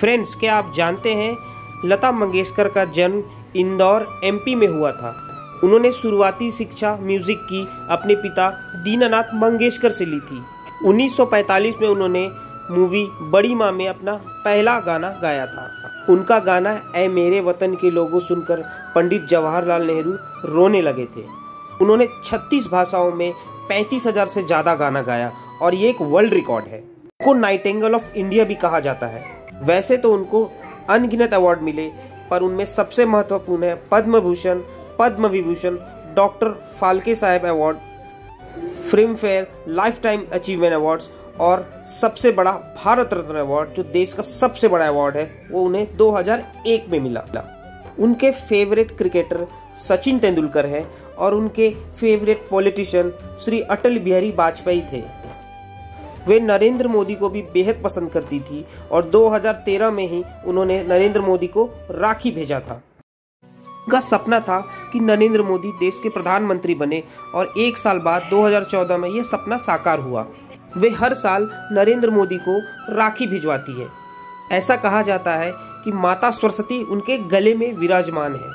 Friends, क्या आप जानते हैं लता मंगेशकर का जन्म इंदौर एमपी में हुआ था। उन्होंने शुरुआती शिक्षा म्यूजिक की अपने पिता दीनानाथ मंगेशकर से ली थी। 1945 में उन्होंने मूवी बड़ी माँ में अपना पहला गाना गाया था। उनका गाना ऐ मेरे वतन के लोगों सुनकर पंडित जवाहरलाल नेहरू रोने लगे थे। उन्होंने 36 भाषाओं में 35,000 से ज्यादा गाना गाया और ये एक वर्ल्ड रिकॉर्ड है। उनको नाइटिंगेल ऑफ इंडिया भी कहा जाता है। वैसे तो उनको अनगिनत अवार्ड मिले, पर उनमें सबसे महत्वपूर्ण है पद्म भूषण, पद्म विभूषण, डॉक्टर Phalke Saheb award, Filmfare lifetime achievement awards और सबसे बड़ा भारत रत्न अवार्ड, जो देश का सबसे बड़ा अवार्ड है, वो उन्हें 2001 में मिला। उनके फेवरेट क्रिकेटर सचिन तेंदुलकर है और उनके फेवरेट पॉलिटिशियन श्री अटल बिहारी वाजपेयी थे। वे नरेंद्र मोदी को भी बेहद पसंद करती थी और 2013 में ही उन्होंने नरेंद्र मोदी को राखी भेजा था। उनका सपना था कि नरेंद्र मोदी देश के प्रधानमंत्री बने और एक साल बाद 2014 में यह सपना साकार हुआ। वे हर साल नरेंद्र मोदी को राखी भिजवाती है। ऐसा कहा जाता है कि माता सरस्वती उनके गले में विराजमान है।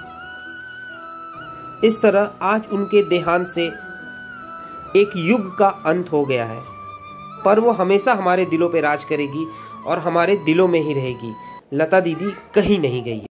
इस तरह आज उनके देहांत से एक युग का अंत हो गया है, पर वो हमेशा हमारे दिलों पे राज करेगी और हमारे दिलों में ही रहेगी। लता दीदी कहीं नहीं गई।